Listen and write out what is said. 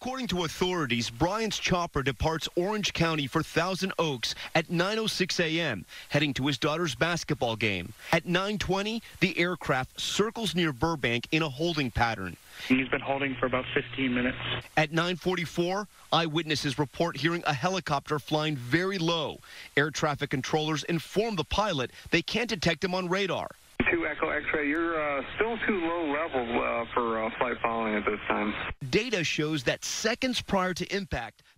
According to authorities, Bryant's chopper departs Orange County for Thousand Oaks at 9:06 a.m., heading to his daughter's basketball game. At 9:20, the aircraft circles near Burbank in a holding pattern. He's been holding for about 15 minutes. At 9:44, eyewitnesses report hearing a helicopter flying very low. Air traffic controllers inform the pilot they can't detect him on radar. 2 Echo X-ray, you're still too low level for flight following at this time. Data shows that seconds prior to impact,